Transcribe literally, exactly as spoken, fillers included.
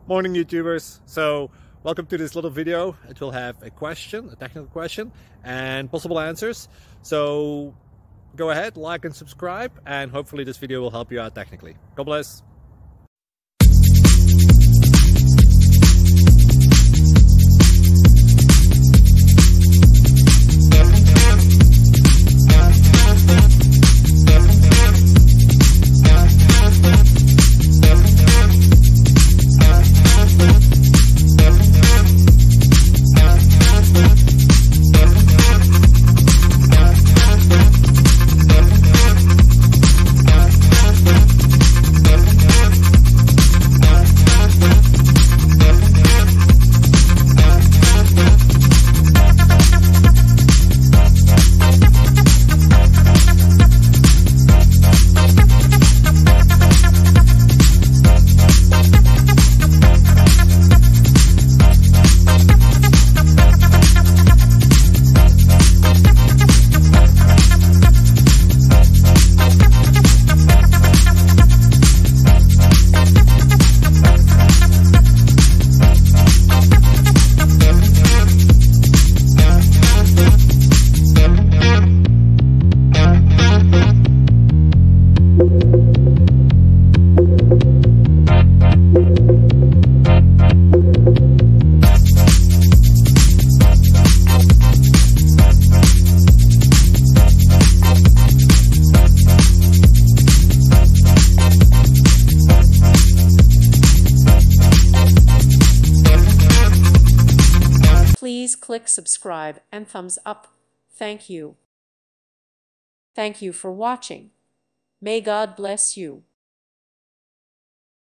Morning YouTubers. So welcome to this little video. It will have a question, a technical question, and possible answers. So go ahead, like and subscribe, and hopefully this video will help you out technically. God bless. Please click subscribe and thumbs up. Thank you. Thank you for watching. May God bless you.